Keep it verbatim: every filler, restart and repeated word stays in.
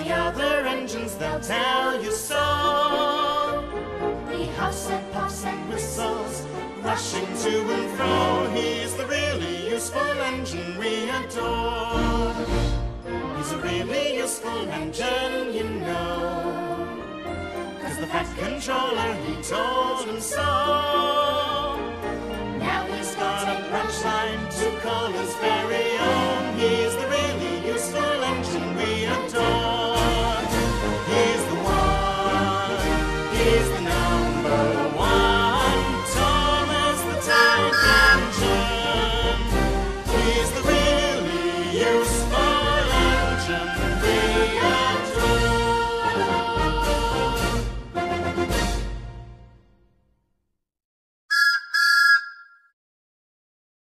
the other engines, they'll tell you so. He huffs and puffs and whistles, rushing to and fro. He's the really useful engine we adore. He's a really useful engine, you know, 'cause the Fat Controller, he told him so.